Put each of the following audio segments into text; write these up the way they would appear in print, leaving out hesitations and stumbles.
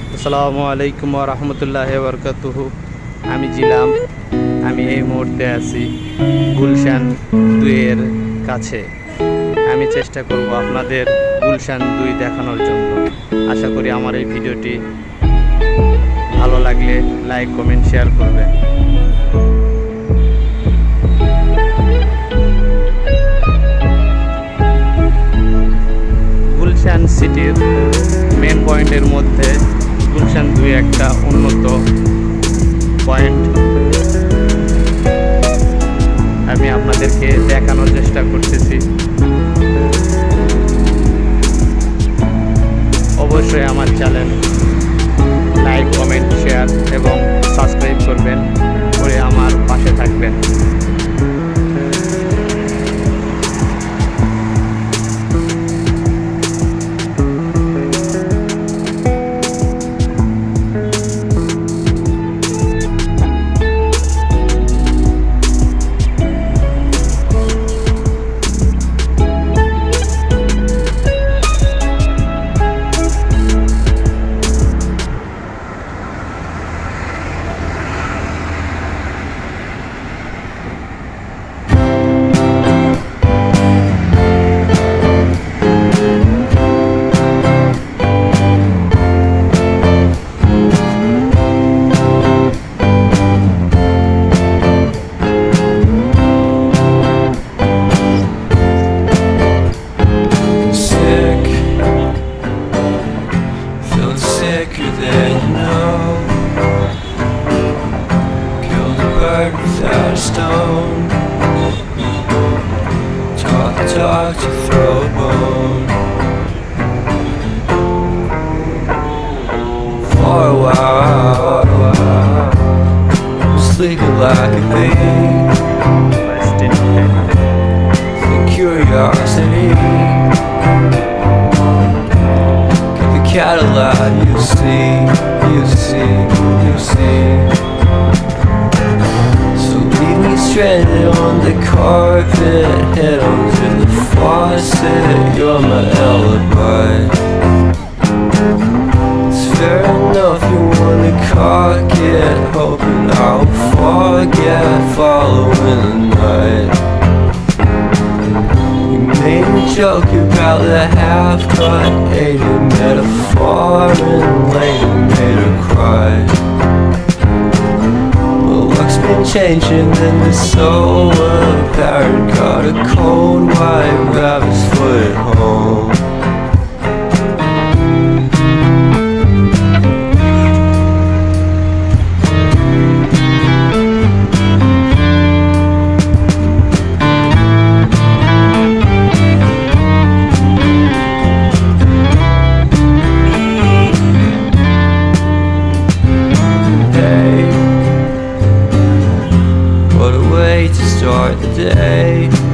আসসালামু আলাইকুম ওয়া রাহমাতুল্লাহি ওয়া বারাকাতুহু। আমি জিলাম। আমি এই মুহূর্তে আছি গুলশান 2 এর কাছে। আমি চেষ্টা করব আপনাদের গুলশান 2 দেখানোর জন্য। আশা করি আমার এই ভিডিওটি ভালো লাগলে লাইক কমেন্ট শেয়ার করবেন। গুলশান সিটির মেন পয়েন্টের মধ্যে গুলশান 2 একটা উন্নত পয়েন্ট। আমি আপনাদেরকে দেখানোর চেষ্টা করতেছি। অবশ্যই আমার চ্যানেল লাইক কমেন্ট শেয়ার এবং সাবস্ক্রাইব করবেন, করে আমার পাশে থাকবেন। Sicker than you know, killed a bird without a stone. Talk to throw a bone. For a while, sleeping like a bee. The curiosity. Cadillac, you see. So leave me stranded on the carpet, head onto the faucet. You're my alibi. It's fair enough you wanna cock it, hoping I'll forget following the night. Made a joke about the half-cut, ate a metaphor and later made her cry. Well, luck's been changing and it's so apparent. Got a cold white rabbit's foot at home. To start the day,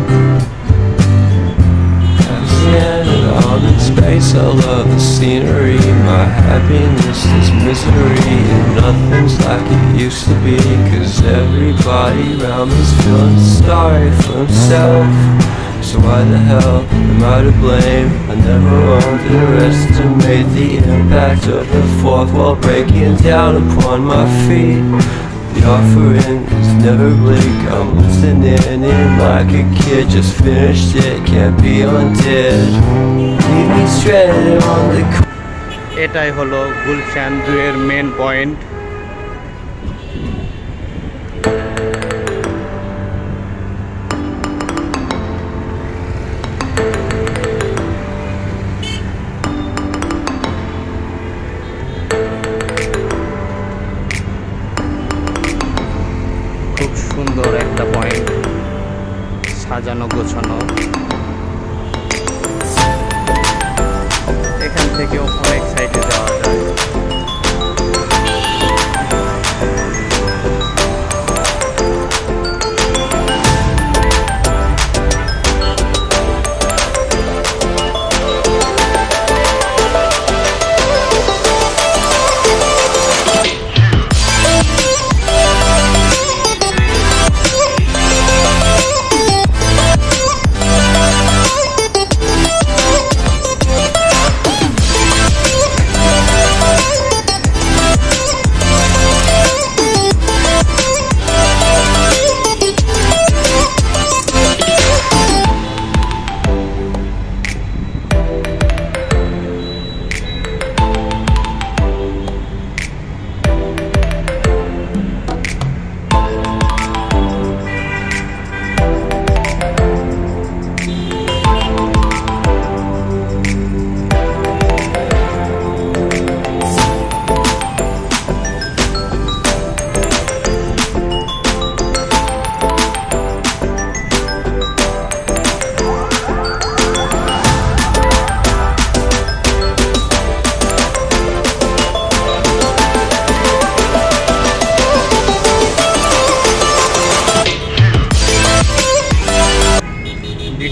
I'm standing out in space. I love the scenery. My happiness is misery, and nothing's like it used to be. 'Cause everybody around me's feeling sorry for himself. So why the hell am I to blame? I never underestimate the impact of the fourth wall breaking down upon my feet. The offering is never bleak. I'm listening in like a kid, just finished it, can't be undid. Leave me stranded on the. এটাই হলো গুলশান 2 এর main point. খুব সুন্দর একটা point, সাজানো গোছানো। এখান থেকেও অনেক সাইডে যাওয়া যায়।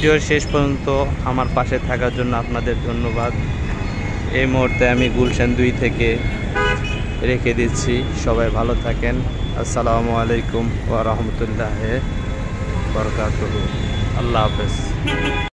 ভিডিওর শেষ পর্যন্ত আমার পাশে থাকার জন্য আপনাদের ধন্যবাদ। এই মুহূর্তে আমি গুলশান 2 থেকে রেখে দিচ্ছি। সবাই ভালো থাকেন। আসসালামু আলাইকুম ওয়া রাহমাতুল্লাহি ওয়া বারাকাতুহু। আল্লাহ হাফেজ।